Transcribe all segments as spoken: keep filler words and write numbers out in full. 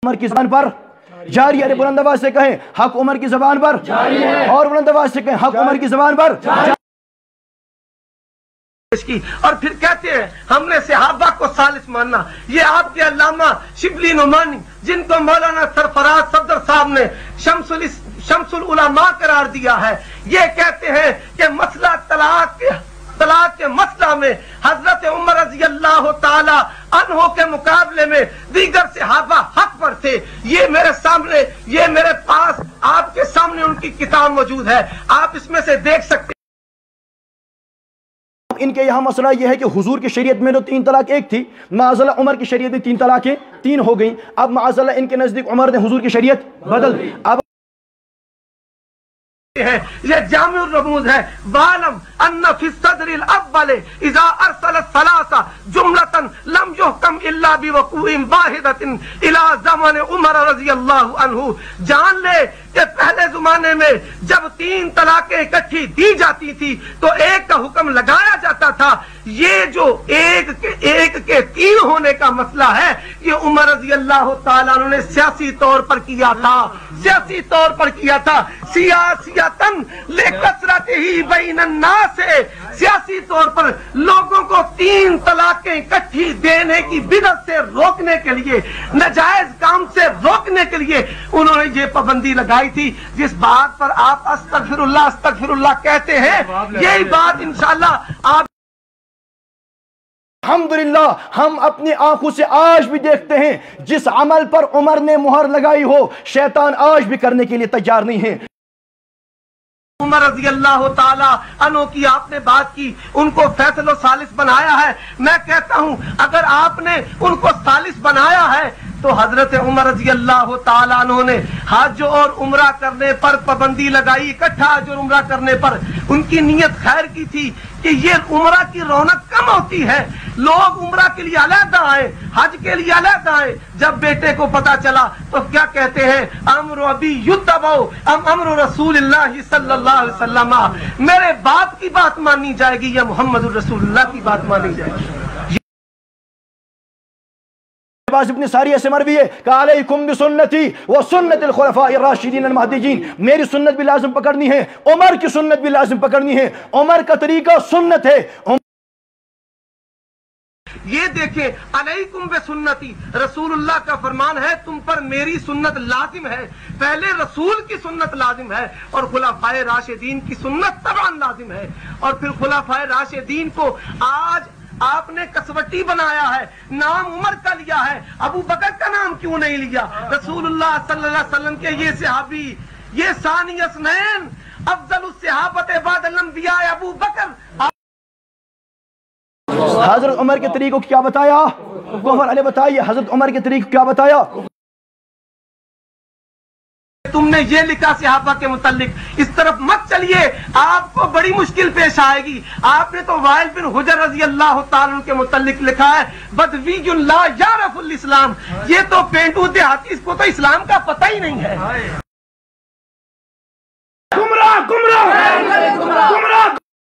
عمر کی زبان پر جاری ہے، بلند آواز سے کہیں حق عمر کی زبان پر جاری ہے، اور بلند آواز سے کہیں حق عمر کی زبان پر جاری ہے۔ اور پھر کہتے ہیں ہم نے صحابہ کو ثالث ماننا۔ یہ آپ کے علامہ شبلی نعمانی جن کو مولانا سرفراز صفدر صاحب نے شمس شمس العلماء قرار دیا ہے، یہ کہتے ہیں کہ مسئلہ طلاق کے طلاق کے مسئلہ میں حضرت عمر رضی اللہ تعالی عنہ کے مقابلے میں دیگر صحابہ حق پر تھے۔ یہ میرے سامنے، یہ میرے پاس آپ کے سامنے ان کی کتاب موجود ہے، آپ اس میں سے دیکھ سکتے ہیں۔ ان کے یہاں مسئلہ یہ ہے کہ حضور کی شریعت میں تو تین طلاق ایک تھی، معاذاللہ عمر کی شریعت میں تین طلاقیں تین ہو گئیں۔ اب معاذاللہ ان کے نزدیک عمر نے حضور کی شریعت بدل دی۔ اب یہ جامع الرموز ہے، وَعَلَمْ أَنَّ فِي الصَّدْرِ الْأَوَّلِ إِذَا أَرْسَلَ الثَّلَاثَ جُمْلَةً لَمْ يُحْكَمْ إِلَّا بِوَقُوعٍ وَاحِدَةٍ إِلَى زَمَنِ عمر رضی اللہ عنہ۔ جان لے کہ پہلے زمانے میں جب تین طلاقیں اکٹھی دی جاتی تھی تو ایک کا حکم لگایا جاتا تھا۔ یہ جو ایک کے ایک کے تین ہونے کا مسئلہ ہے، یہ عمر رضی اللہ تعالیٰ عنہ نے سیاسی طور پر کیا تھا، سیاسی طور پر کیا تھا، سیاسیتاً لکثرتہ بین الناس، سیاسی طور پر لوگوں کو تین طلاقیں اکٹھی دینے کی بدعت سے روکنے کے لیے، ناجائز کام سے روکنے کے لیے انہوں نے یہ پابندی لگائی تھی۔ جس بات پر آپ استغفر اللہ استغفر اللہ کہتے ہیں، یہی بات انشاءاللہ آپ الحمدللہ ہم اپنی آنکھوں سے آج بھی دیکھتے ہیں جس عمل پر عمر نے مہر لگائی ہو شیطان آج بھی کرنے کے لیے تیار نہیں ہے۔ عمر رضی اللہ تعالی عنہ کی آپ نے بات کی، ان کو فیصل و ثالث بنایا ہے۔ میں کہتا ہوں اگر آپ نے ان کو ثالث بنایا ہے تو حضرت عمر رضی اللہ تعالیٰ عنہ نے حج اور عمرہ کرنے پر پابندی لگائی، اکٹھا حج اور عمرہ کرنے پر۔ ان کی نیت خیر کی تھی کہ یہ عمرہ کی رونق کم ہوتی ہے، لوگ عمرہ کے لیے علیحدہ آئے، حج کے لیے علیحدہ آئے۔ جب بیٹے کو پتا چلا تو کیا کہتے ہیں، امر ابی یتبع ام امر رسول اللہ صلی اللہ علیہ وسلم، میرے باپ کی بات مانی جائے گی یا محمد الرسول اللہ کی بات مانی جائے گی۔ ابن ساریہ سے مروی ہے کہ علیکم بسنتی و سنت الخلفاء الراشدین المہدیین، میری سنت بھی لازم پکڑنی ہے، عمر کی سنت بھی لازم پکڑنی ہے۔ عمر کا طریقہ سنت ہے۔ یہ دیکھیں علیکم بسنتی، رسول اللہ کا فرمان ہے تم پر میری سنت لازم ہے۔ پہلے رسول کی سنت لازم ہے اور خلفائے راشدین کی سنت طبعاً لازم ہے۔ اور پھر خلفائے راشدین کو آج آپ نے کسوٹی بنایا ہے، نام عمر کا لیا ہے، ابو بکر کا نام کیوں نہیں لیا؟ رسول اللہ صلی اللہ علیہ وسلم کے یہ صحابی، یہ ثانی اثنین، افضل الصحابۃ بعد الانبیاء ابو بکر۔ حضرت عمر کے طریقوں کیا بتایا؟ غفر علی بتائیے حضرت عمر کے طریقوں کیا بتایا؟ تم نے یہ لکھا صحابہ کے متعلق، اس طرف مت چلیے، آپ کو بڑی مشکل پیش آئے گی۔ آپ نے تو وائل بن حجر رضی اللہ تعالیٰ کے متعلق لکھا ہے بدوی لا یعرف الاسلام، یہ تو پینڈو دیہاتی، اس کو تو اسلام کا پتہ ہی نہیں ہے۔ گمراہ گمراہ گمراہ۔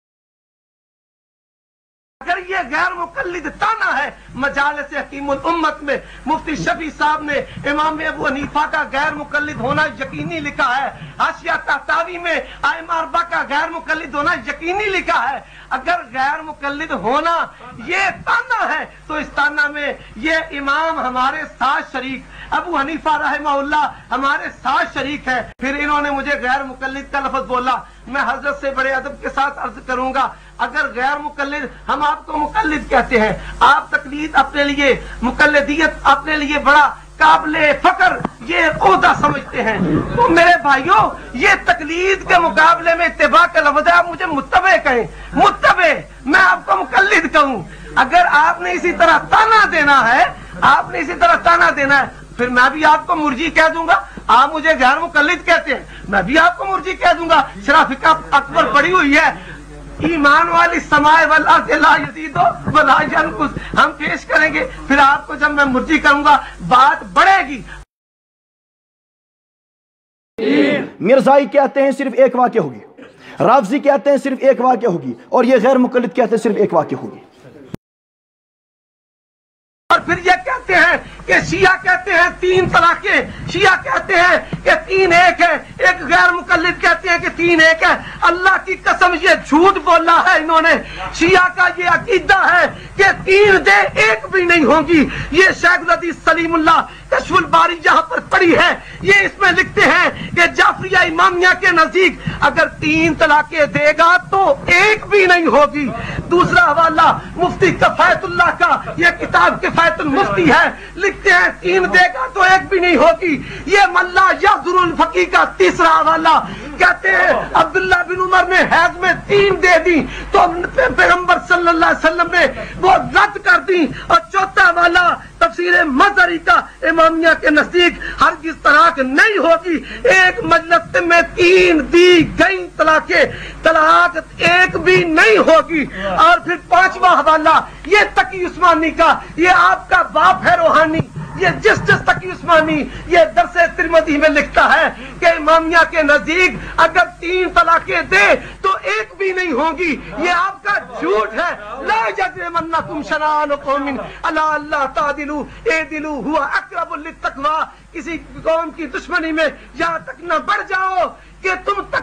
اگر یہ غیر مقلد تانا ہے، مجالس حکیم الامت میں مفتی شفیع صاحب نے امام ابو حنیفہ کا غیر مقلد ہونا یقینی لکھا ہے، حاشیہ طحطاوی میں ائمہ اربعہ کا غیر مقلد ہونا یقینی لکھا ہے۔ اگر غیر مقلد ہونا یہ تانا ہے تو اس تانا میں یہ امام ہمارے ساتھ شریک، ابو حنیفہ رحمہ اللہ ہمارے ساتھ شریک ہے۔ پھر انہوں نے مجھے غیر مقلد کا لفظ بولا، میں حضرت سے بڑے ادب کے ساتھ عرض کروں گا اگر غیر مقلد، ہم آپ کو مقلد کہتے ہیں، آپ تقلید اپنے لیے، مقلدیت اپنے لیے بڑا قابل فخر یہ عہدہ سمجھتے ہیں، تو میرے بھائیوں یہ تقلید کے مقابلے میں اتباع کا لفظ ہے، آپ مجھے متبع کہیں، متبع، میں آپ کو مقلد کہوں۔ اگر آپ نے اسی طرح تانا دینا ہے، آپ نے اسی طرح تانا دینا ہے، پھر میں بھی آپ کو مرجی کہہ دوں گا۔ آپ مجھے غیر مقلد کہتے ہیں، میں بھی آپ کو مرجی کہہ دوں گا۔ شرافقہ اکبر پڑی ہوئی ہے، ایمان والی سماء والارض لا یزید ولا ینقص، ہم پیش کریں گے، پھر آپ کو جب میں مرجی کروں گا بات بڑھے گی۔ مرزائی کہتے ہیں صرف ایک واقع ہوگی، رافضی کہتے ہیں صرف ایک واقع ہوگی، اور یہ غیر مقلد کہتے ہیں صرف ایک واقع ہوگی۔ اور پھر یہ کہتے ہیں کہ شیعہ کہتے ہیں تین طلاقیں، شیعہ کہتے ہیں کہ تین ایک ہے، ایک غیر مقلد کہتے ہیں کہ تین ایک ہے۔ اللہ کی قسم یہ جھوٹ بولا ہے انہوں نے۔ شیعہ کا یہ عقیدہ ہے کہ تین دے ایک بھی نہیں ہوں گی۔ یہ شیخ الحدیث سلیم اللہ کشف الباری جہاں پر پڑھی ہے، یہ اس میں لکھتے ہیں کہ جعفریہ امامیہ کے نزدیک اگر تین طلاقیں دے گا تو ایک بھی نہیں ہوگی۔ دوسرا حوالہ مفتی کفایت اللہ کا، یہ کتاب کفایت المفتی ہے، لکھتے ہیں تین دے گا تو ایک بھی نہیں ہوگی۔ یہ ملا یحضر الفقی کا تیسرا حوالہ، کہتے ہیں عبداللہ بن عمر نے حیض میں تین دے دی تو پیغمبر صلی اللہ علیہ وسلم نے وہ رد کر دی۔ اور چوتھا حوالہ تفسیر مظہری کا، امامیہ کے نزدیک ہرگز طلاق نہیں ہوگی، ایک مجلس میں تین دی گئی طلاقیں، طلاق ایک بھی نہیں ہوگی۔ اور پھر پانچواں حوالہ یہ تقی عثمانی کا، یہ آپ کا باپ ہے روحانی، یہ جسٹس تقی عثمانی یہ درس ترمذی میں لکھتا ہے کہ امامیہ کے نزدیک اگر تین طلاقیں دے تو ایک بھی نہیں ہوں گی۔ یہ آپ کا جھوٹ ہے۔ لا یجرمنکم شنآن قوم علی اللہ تعدلوا اعدلوا هو اقرب للتقوی، کسی قوم کی دشمنی میں یہاں تک نہ بڑھ جاؤ کہ تم